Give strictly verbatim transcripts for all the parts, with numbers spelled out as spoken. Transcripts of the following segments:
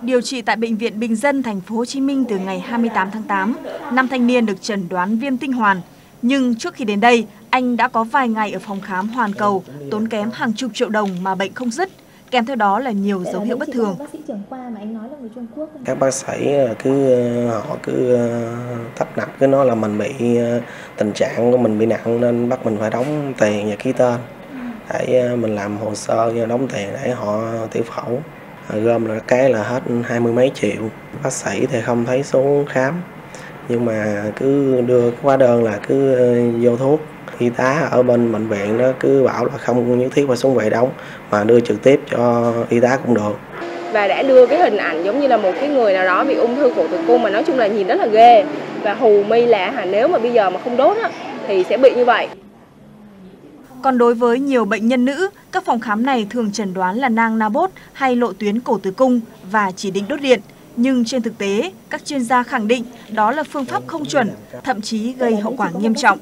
Điều trị tại Bệnh viện Bình dân, thành phố Hồ Chí Minh từ ngày hai mươi tám tháng tám, nam thanh niên được chẩn đoán viêm tinh hoàn. Nhưng trước khi đến đây, anh đã có vài ngày ở phòng khám Hoàn Cầu, tốn kém hàng chục triệu đồng mà bệnh không dứt. Kèm theo đó là nhiều dấu hiệu bất thường. Các bác sĩ cứ họ cứ tấp nập cứ nói là mình bị tình trạng của mình bị nặng nên bắt mình phải đóng tiền và ký tên để mình làm hồ sơ và đóng tiền để họ tiểu phẫu. Gom là cái là hết hai mươi mấy triệu. Bác sĩ thì không thấy xuống khám, nhưng mà cứ đưa hóa đơn là cứ vô thuốc. Y tá ở bên bệnh viện đó cứ bảo là không nhất thiết phải xuống quầy đóng, mà đưa trực tiếp cho y tá cũng được. Và đã đưa cái hình ảnh giống như là một cái người nào đó bị ung thư cổ tử cung, mà nói chung là nhìn rất là ghê. Và hù mi là hả, nếu mà bây giờ mà không đốt á, thì sẽ bị như vậy. Còn đối với nhiều bệnh nhân nữ, các phòng khám này thường chẩn đoán là nang Nabot hay lộ tuyến cổ tử cung và chỉ định đốt điện. Nhưng trên thực tế, các chuyên gia khẳng định đó là phương pháp không chuẩn, thậm chí gây hậu quả nghiêm trọng.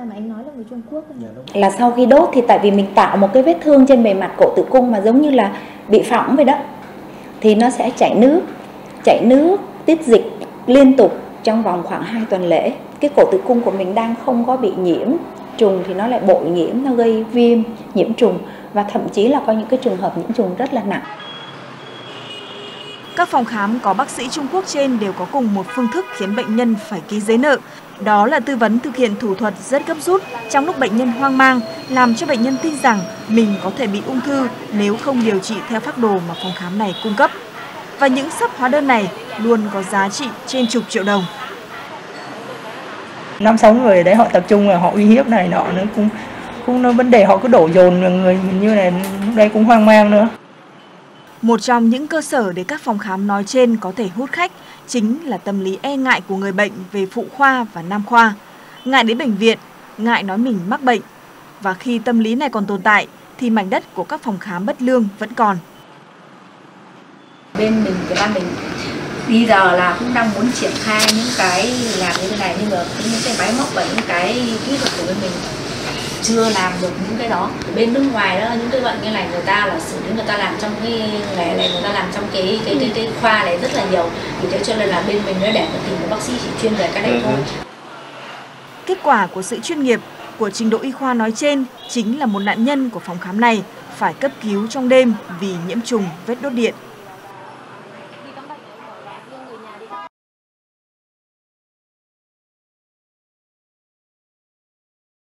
Là sau khi đốt thì tại vì mình tạo một cái vết thương trên bề mặt cổ tử cung mà giống như là bị phỏng vậy đó, thì nó sẽ chảy nước, chảy nước, tiết dịch liên tục trong vòng khoảng hai tuần lễ. Cái cổ tử cung của mình đang không có bị nhiễm trùng thì nó lại bội nhiễm, nó gây viêm, nhiễm trùng và thậm chí là có những cái trường hợp nhiễm trùng rất là nặng. Các phòng khám có bác sĩ Trung Quốc trên đều có cùng một phương thức khiến bệnh nhân phải ký giấy nợ. Đó là tư vấn thực hiện thủ thuật rất gấp rút trong lúc bệnh nhân hoang mang, làm cho bệnh nhân tin rằng mình có thể bị ung thư nếu không điều trị theo phác đồ mà phòng khám này cung cấp. Và những sấp hóa đơn này luôn có giá trị trên chục triệu đồng. Năm sáu người ở đấy họ tập trung và họ uy hiếp này nọ nữa, cũng cũng nó vấn đề họ cứ đổ dồn vào người mình như này, lúc đây cũng hoang mang nữa. Một trong những cơ sở để các phòng khám nói trên có thể hút khách chính là tâm lý e ngại của người bệnh về phụ khoa và nam khoa. Ngại đến bệnh viện, ngại nói mình mắc bệnh. Và khi tâm lý này còn tồn tại thì mảnh đất của các phòng khám bất lương vẫn còn. Bên mình, cái ban mình bây giờ là cũng đang muốn triển khai những cái làm như thế này, nhưng mà những cái máy móc và những cái kỹ thuật của bên mình chưa làm được những cái đó. Bên nước ngoài đó, những cái bệnh như này người ta là xử lý, người ta làm trong cái nghề này, người ta làm trong cái cái cái, cái khoa này rất là nhiều, vì thế cho nên là bên mình nó để mà tìm một bác sĩ chỉ chuyên về cái này thôi. Kết quả của sự chuyên nghiệp, của trình độ y khoa nói trên chính là một nạn nhân của phòng khám này phải cấp cứu trong đêm vì nhiễm trùng vết đốt điện.